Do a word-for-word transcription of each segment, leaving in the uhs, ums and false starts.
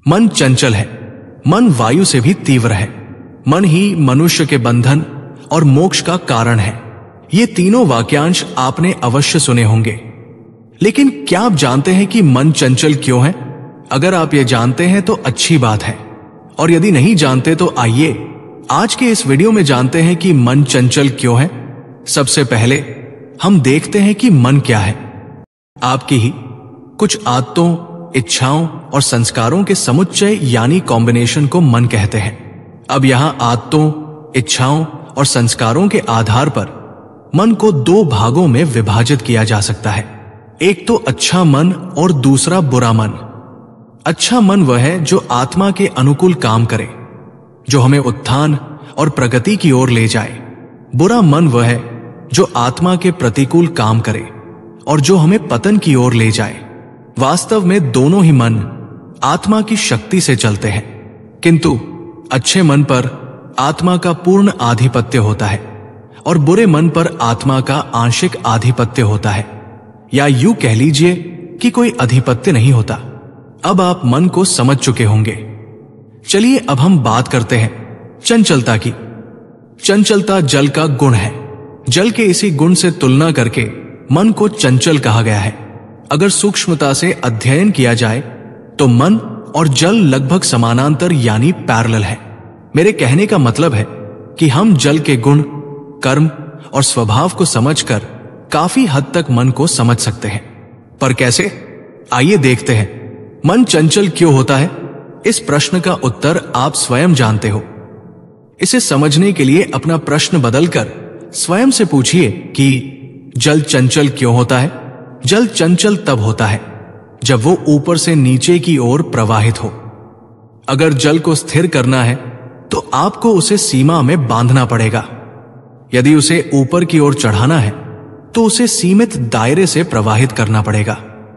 मन चंचल है, मन वायु से भी तीव्र है, मन ही मनुष्य के बंधन और मोक्ष का कारण है। ये तीनों वाक्यांश आपने अवश्य सुने होंगे। लेकिन क्या आप जानते हैं कि मन चंचल क्यों है? अगर आप ये जानते हैं तो अच्छी बात है, और यदि नहीं जानते तो आइए आज के इस वीडियो में जानते हैं कि मन चंचल क्यों है। सबसे पहले हम देखते हैं कि मन क्या है। आपकी ही कुछ आदतों, इच्छाओं और संस्कारों के समुच्चय यानी कॉम्बिनेशन को मन कहते हैं। अब यहां आदतों, इच्छाओं और संस्कारों के आधार पर मन को दो भागों में विभाजित किया जा सकता है। एक तो अच्छा मन और दूसरा बुरा मन। अच्छा मन वह है जो आत्मा के अनुकूल काम करे, जो हमें उत्थान और प्रगति की ओर ले जाए। बुरा मन वह है जो आत्मा के प्रतिकूल काम करे और जो हमें पतन की ओर ले जाए। वास्तव में दोनों ही मन आत्मा की शक्ति से चलते हैं, किंतु अच्छे मन पर आत्मा का पूर्ण आधिपत्य होता है और बुरे मन पर आत्मा का आंशिक आधिपत्य होता है, या यूं कह लीजिए कि कोई अधिपत्य नहीं होता। अब आप मन को समझ चुके होंगे। चलिए अब हम बात करते हैं चंचलता की। चंचलता जल का गुण है। जल के इसी गुण से तुलना करके मन को चंचल कहा गया है। अगर सूक्ष्मता से अध्ययन किया जाए तो मन और जल लगभग समानांतर यानी पैरेलल है। मेरे कहने का मतलब है कि हम जल के गुण, कर्म और स्वभाव को समझकर काफी हद तक मन को समझ सकते हैं। पर कैसे? आइए देखते हैं। मन चंचल क्यों होता है? इस प्रश्न का उत्तर आप स्वयं जानते हो। इसे समझने के लिए अपना प्रश्न बदलकर स्वयं से पूछिए कि जल चंचल क्यों होता है? जल चंचल तब होता है जब वो ऊपर से नीचे की ओर प्रवाहित हो। अगर जल को स्थिर करना है तो आपको उसे सीमा में बांधना पड़ेगा। यदि उसे ऊपर की ओर चढ़ाना है तो उसे सीमित दायरे से प्रवाहित करना पड़ेगा।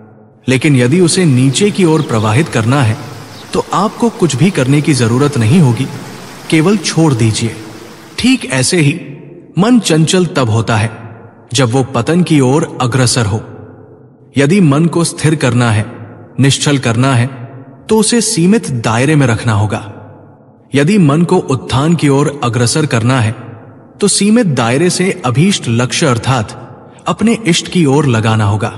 लेकिन यदि उसे नीचे की ओर प्रवाहित करना है तो आपको कुछ भी करने की जरूरत नहीं होगी, केवल छोड़ दीजिए। ठीक ऐसे ही मन चंचल तब होता है जब वो पतन की ओर अग्रसर हो। यदि मन को स्थिर करना है, निश्चल करना है, तो उसे सीमित दायरे में रखना होगा। यदि मन को उत्थान की ओर अग्रसर करना है तो सीमित दायरे से अभीष्ट लक्ष्य अर्थात अपने इष्ट की ओर लगाना होगा।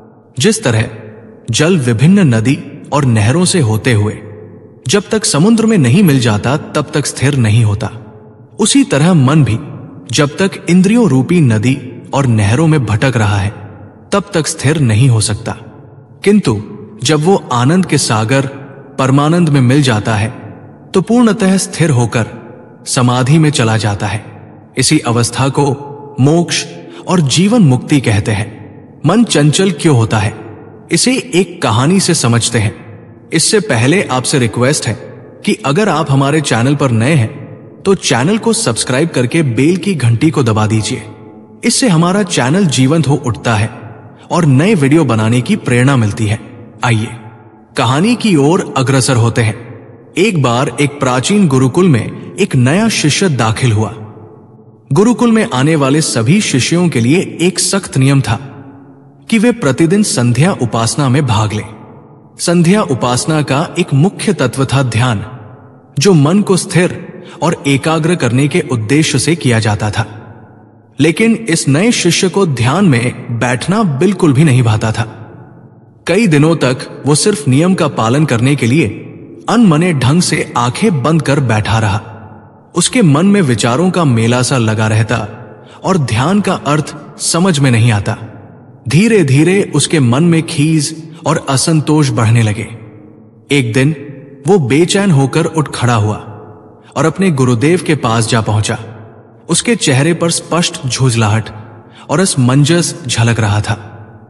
जिस तरह जल विभिन्न नदी और नहरों से होते हुए जब तक समुद्र में नहीं मिल जाता तब तक स्थिर नहीं होता, उसी तरह मन भी जब तक इंद्रियों रूपी नदी और नहरों में भटक रहा है तब तक स्थिर नहीं हो सकता। किंतु जब वो आनंद के सागर परमानंद में मिल जाता है तो पूर्णतः स्थिर होकर समाधि में चला जाता है। इसी अवस्था को मोक्ष और जीवन मुक्ति कहते हैं। मन चंचल क्यों होता है, इसे एक कहानी से समझते हैं। इससे पहले आपसे रिक्वेस्ट है कि अगर आप हमारे चैनल पर नए हैं तो चैनल को सब्सक्राइब करके बेल की घंटी को दबा दीजिए। इससे हमारा चैनल जीवंत हो उठता है और नए वीडियो बनाने की प्रेरणा मिलती है। आइए कहानी की ओर अग्रसर होते हैं। एक बार एक प्राचीन गुरुकुल में एक नया शिष्य दाखिल हुआ। गुरुकुल में आने वाले सभी शिष्यों के लिए एक सख्त नियम था कि वे प्रतिदिन संध्या उपासना में भाग लें। संध्या उपासना का एक मुख्य तत्व था ध्यान, जो मन को स्थिर और एकाग्र करने के उद्देश्य से किया जाता था। लेकिन इस नए शिष्य को ध्यान में बैठना बिल्कुल भी नहीं भाता था। कई दिनों तक वो सिर्फ नियम का पालन करने के लिए अनमने ढंग से आंखें बंद कर बैठा रहा। उसके मन में विचारों का मेला सा लगा रहता और ध्यान का अर्थ समझ में नहीं आता। धीरे धीरे उसके मन में खीज और असंतोष बढ़ने लगे। एक दिन वो बेचैन होकर उठ खड़ा हुआ और अपने गुरुदेव के पास जा पहुंचा। उसके चेहरे पर स्पष्ट झुंझलाहट और असमंजस झलक रहा था।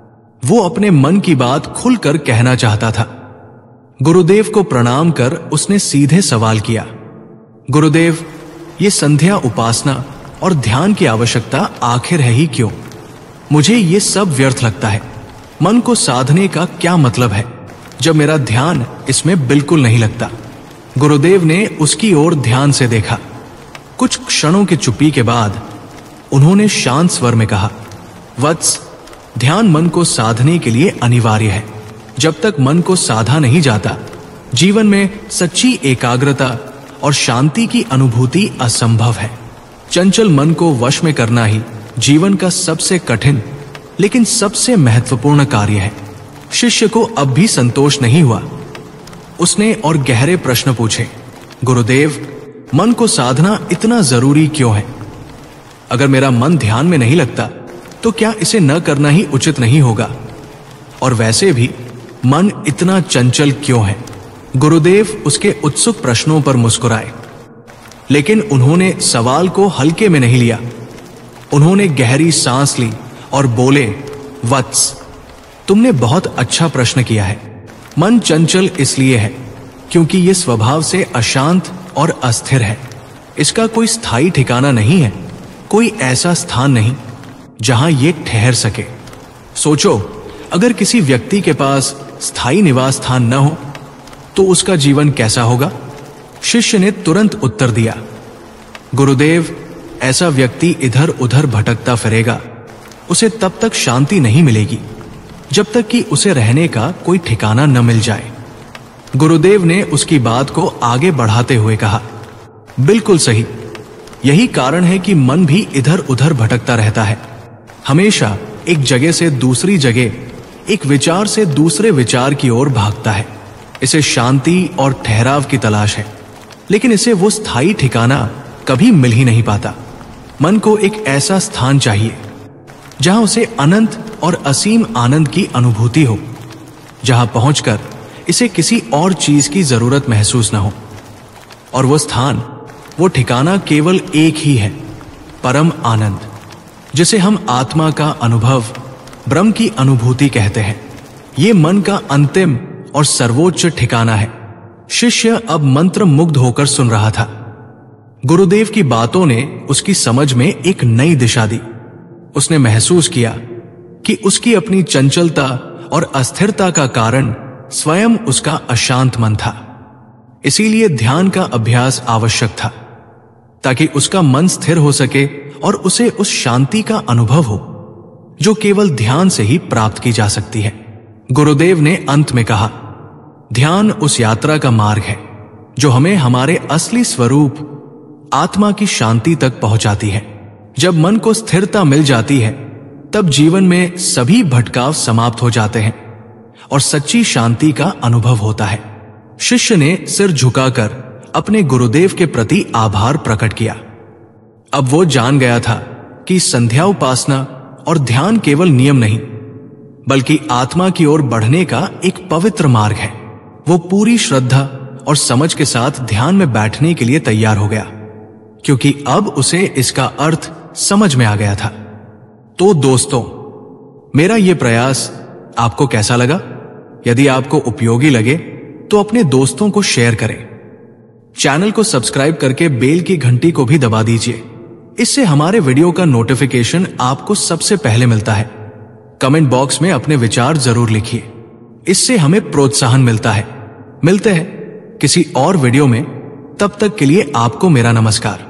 वो अपने मन की बात खुलकर कहना चाहता था। गुरुदेव को प्रणाम कर उसने सीधे सवाल किया, गुरुदेव, ये संध्या उपासना और ध्यान की आवश्यकता आखिर है ही क्यों? मुझे ये सब व्यर्थ लगता है। मन को साधने का क्या मतलब है जब मेरा ध्यान इसमें बिल्कुल नहीं लगता? गुरुदेव ने उसकी ओर ध्यान से देखा। कुछ क्षणों की चुप्पी के बाद उन्होंने शांत स्वर में कहा, वत्स, ध्यान मन को साधने के लिए अनिवार्य है। जब तक मन को साधा नहीं जाता जीवन में सच्ची एकाग्रता और शांति की अनुभूति असंभव है। चंचल मन को वश में करना ही जीवन का सबसे कठिन लेकिन सबसे महत्वपूर्ण कार्य है। शिष्य को अब भी संतोष नहीं हुआ। उसने और गहरे प्रश्न पूछे, गुरुदेव, मन को साधना इतना जरूरी क्यों है? अगर मेरा मन ध्यान में नहीं लगता तो क्या इसे न करना ही उचित नहीं होगा? और वैसे भी मन इतना चंचल क्यों है? गुरुदेव उसके उत्सुक प्रश्नों पर मुस्कुराए, लेकिन उन्होंने सवाल को हल्के में नहीं लिया। उन्होंने गहरी सांस ली और बोले, वत्स, तुमने बहुत अच्छा प्रश्न किया है। मन चंचल इसलिए है क्योंकि यह स्वभाव से अशांत और अस्थिर है। इसका कोई स्थायी ठिकाना नहीं है, कोई ऐसा स्थान नहीं जहां यह ठहर सके। सोचो, अगर किसी व्यक्ति के पास स्थायी निवास स्थान न हो तो उसका जीवन कैसा होगा? शिष्य ने तुरंत उत्तर दिया, गुरुदेव, ऐसा व्यक्ति इधर उधर भटकता फिरेगा। उसे तब तक शांति नहीं मिलेगी जब तक कि उसे रहने का कोई ठिकाना न मिल जाए। गुरुदेव ने उसकी बात को आगे बढ़ाते हुए कहा, बिल्कुल सही। यही कारण है कि मन भी इधर उधर भटकता रहता है, हमेशा एक जगह से दूसरी जगह, एक विचार से दूसरे विचार की ओर भागता है। इसे शांति और ठहराव की तलाश है, लेकिन इसे वो स्थायी ठिकाना कभी मिल ही नहीं पाता। मन को एक ऐसा स्थान चाहिए जहां उसे अनंत और असीम आनंद की अनुभूति हो, जहां पहुंचकर इसे किसी और चीज की जरूरत महसूस न हो। और वो स्थान, वो ठिकाना केवल एक ही है, परम आनंद, जिसे हम आत्मा का अनुभव, ब्रह्म की अनुभूति कहते हैं। ये मन का अंतिम और सर्वोच्च ठिकाना है। शिष्य अब मंत्र मुग्ध होकर सुन रहा था। गुरुदेव की बातों ने उसकी समझ में एक नई दिशा दी। उसने महसूस किया कि उसकी अपनी चंचलता और अस्थिरता का कारण स्वयं उसका अशांत मन था। इसीलिए ध्यान का अभ्यास आवश्यक था, ताकि उसका मन स्थिर हो सके और उसे उस शांति का अनुभव हो जो केवल ध्यान से ही प्राप्त की जा सकती है। गुरुदेव ने अंत में कहा, ध्यान उस यात्रा का मार्ग है जो हमें हमारे असली स्वरूप आत्मा की शांति तक पहुंचाती है। जब मन को स्थिरता मिल जाती है, तब जीवन में सभी भटकाव समाप्त हो जाते हैं और सच्ची शांति का अनुभव होता है। शिष्य ने सिर झुकाकर अपने गुरुदेव के प्रति आभार प्रकट किया। अब वो जान गया था कि संध्या उपासना और ध्यान केवल नियम नहीं, बल्कि आत्मा की ओर बढ़ने का एक पवित्र मार्ग है। वो पूरी श्रद्धा और समझ के साथ ध्यान में बैठने के लिए तैयार हो गया, क्योंकि अब उसे इसका अर्थ समझ में आ गया था। तो दोस्तों, मेरा यह प्रयास आपको कैसा लगा? यदि आपको उपयोगी लगे तो अपने दोस्तों को शेयर करें। चैनल को सब्सक्राइब करके बेल की घंटी को भी दबा दीजिए। इससे हमारे वीडियो का नोटिफिकेशन आपको सबसे पहले मिलता है। कमेंट बॉक्स में अपने विचार जरूर लिखिए, इससे हमें प्रोत्साहन मिलता है। मिलते हैं किसी और वीडियो में, तब तक के लिए आपको मेरा नमस्कार।